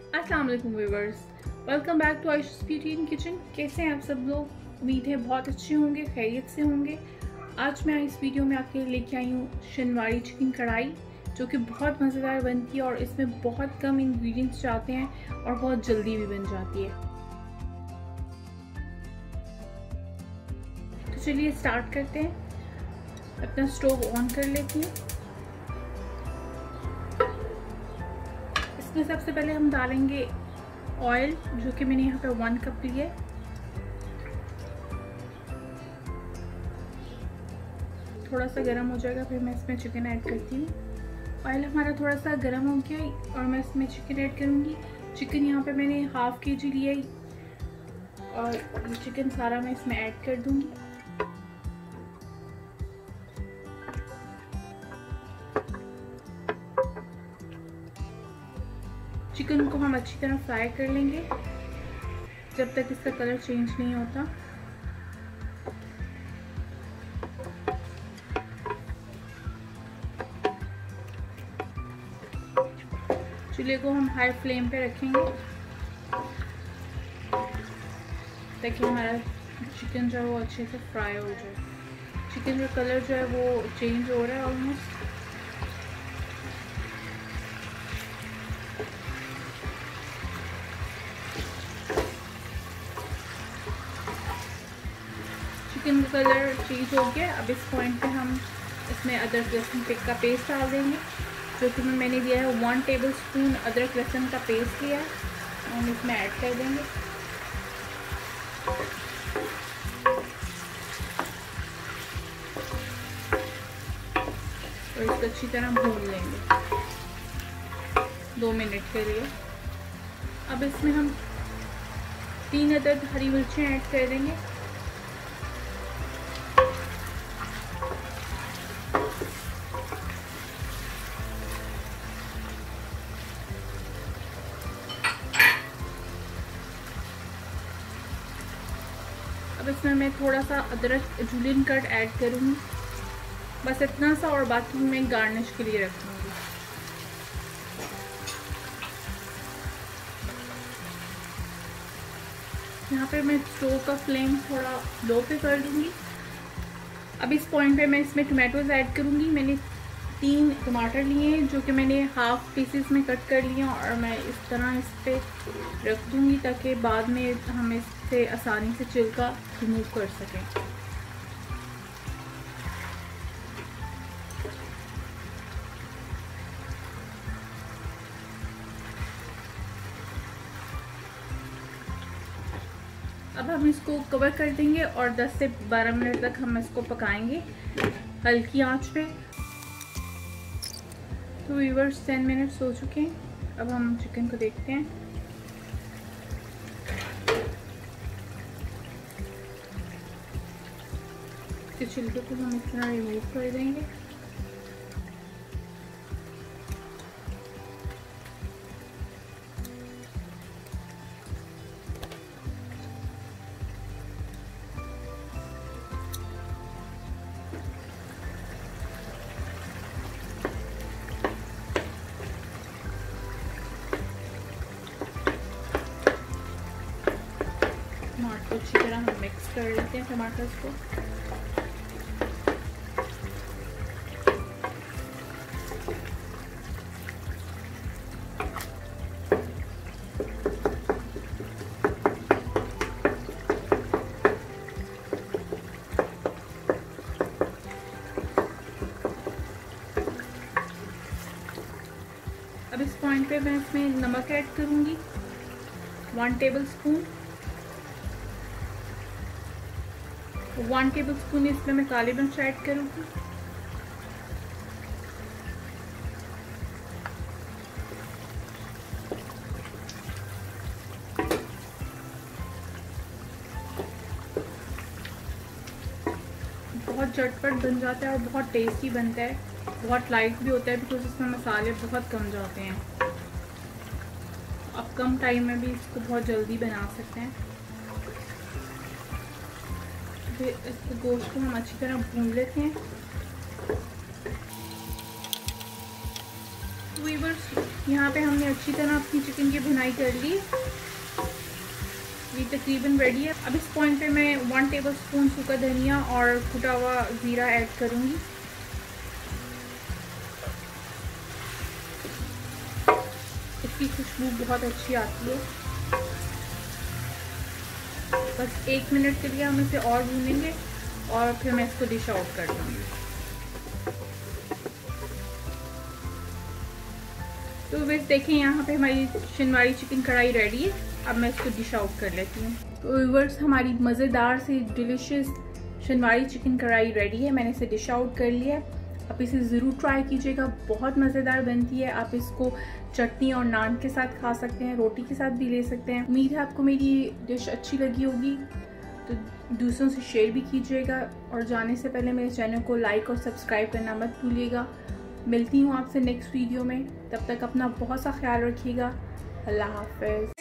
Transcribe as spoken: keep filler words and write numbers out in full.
अस्सलाम वालेकुम viewers, welcome back to Ayshu's beauty in kitchen. कैसे हैं आप सब लोग? उम्मीद है बहुत अच्छे होंगे, खैरियत से होंगे। आज मैं इस वीडियो में आपके लिए लेके आई हूँ शनवारी चिकन कढ़ाई, जो कि बहुत मज़ेदार बनती है और इसमें बहुत कम इंग्रेडिएंट्स जाते हैं और बहुत जल्दी भी बन जाती है। तो चलिए स्टार्ट करते हैं। अपना स्टोव ऑन कर लेती हूँ। इसमें सबसे पहले हम डालेंगे ऑयल, जो कि मैंने यहाँ पे वन कप लिया है। थोड़ा सा गर्म हो जाएगा, फिर मैं इसमें चिकन ऐड करती हूँ। ऑयल हमारा थोड़ा सा गर्म हो गया और मैं इसमें चिकन ऐड करूँगी। चिकन यहाँ पे मैंने हाफ के जी लिया है और ये चिकन सारा मैं इसमें ऐड कर दूँगी। चिकन को हम अच्छी तरह फ्राई कर लेंगे जब तक इसका कलर चेंज नहीं होता। चूल्हे को हम हाई फ्लेम पे रखेंगे ताकि हमारा चिकन जो है वो अच्छे से फ्राई हो जाए। चिकन का कलर जो है वो चेंज हो रहा है ऑलमोस्ट। चिकन का कलर चेंज हो गया। अब इस पॉइंट पे हम इसमें अदरक लहसुन का पेस्ट डाल देंगे, जो कि मैंने लिया है वन टेबल स्पून अदरक लहसुन का पेस्ट लिया है, हम इसमें ऐड कर देंगे। और इसको अच्छी तरह भून लेंगे दो मिनट के लिए। अब इसमें हम तीन अदद हरी मिर्चें ऐड कर देंगे। अब इसमें मैं थोड़ा सा अदरक जूलियन कट ऐड करूँगी, बस इतना सा, और बाकी मैं गार्निश के लिए रखूँगी। यहाँ पे मैं स्टोव का फ्लेम थोड़ा लो पे कर दूँगी। अब इस पॉइंट पे मैं इसमें टमाटोज ऐड करूँगी। मैंने तीन टमाटर लिए हैं, जो कि मैंने हाफ पीसेस में कट कर लिए, और मैं इस तरह इस पे रख दूँगी ताकि बाद में हम इससे आसानी से छिलका रिमूव कर सकें। अब हम इसको कवर कर देंगे और दस से बारह मिनट तक हम इसको पकाएंगे हल्की आंच पे। तो व्यूअर्स टेन मिनट्स हो चुके हैं। अब हम चिकन को देखते हैं। इस छिलके को हम इस तरह रिमूव कर देंगे। टमाटर को अच्छी तरह हम मिक्स कर लेते हैं टमाटर को। अब इस पॉइंट पे मैं इसमें नमक ऐड करूँगी one tablespoon. One tablespoon इसमें मैं काली मिर्च ऐड करूँगी। बहुत झटपट बन जाता है और बहुत टेस्टी बनता है। बहुत लाइट भी होता है बिकॉज इसमें मसाले बहुत कम जाते हैं। आप कम टाइम में भी इसको बहुत जल्दी बना सकते हैं। फिर इस गोश्त को हम अच्छी तरह भून लेते हैं। व्यूअर्स यहाँ पे हमने अच्छी तरह अपनी चिकन की भुनाई कर ली, ये तकरीबन रेडी है। अब इस पॉइंट पे मैं वन टेबल स्पून सूखा धनिया और कुटा हुआ ज़ीरा ऐड करूँगी। इसकी खुशबू बहुत अच्छी आती है। बस एक मिनट के लिए हम इसे और भूनेंगे और फिर मैं इसको डिश आउट कर दूँगी। तो बस देखें यहाँ पे हमारी शिनवारी चिकन कढ़ाई रेडी है। अब मैं इसको डिश आउट कर लेती हूँ। तो व्यूअर्स हमारी मज़ेदार से delicious Shinwari chicken karahi ready है। मैंने इसे डिश आउट कर लिया है। आप इसे ज़रूर ट्राई कीजिएगा, बहुत मज़ेदार बनती है। आप इसको चटनी और नान के साथ खा सकते हैं, रोटी के साथ भी ले सकते हैं। उम्मीद है आपको मेरी डिश अच्छी लगी होगी, तो दूसरों से शेयर भी कीजिएगा। और जाने से पहले मेरे चैनल को लाइक और सब्सक्राइब करना मत भूलिएगा। मिलती हूँ आपसे नेक्स्ट वीडियो में, तब तक अपना बहुत सा ख्याल रखिएगा। अल्लाह हाफ़िज़।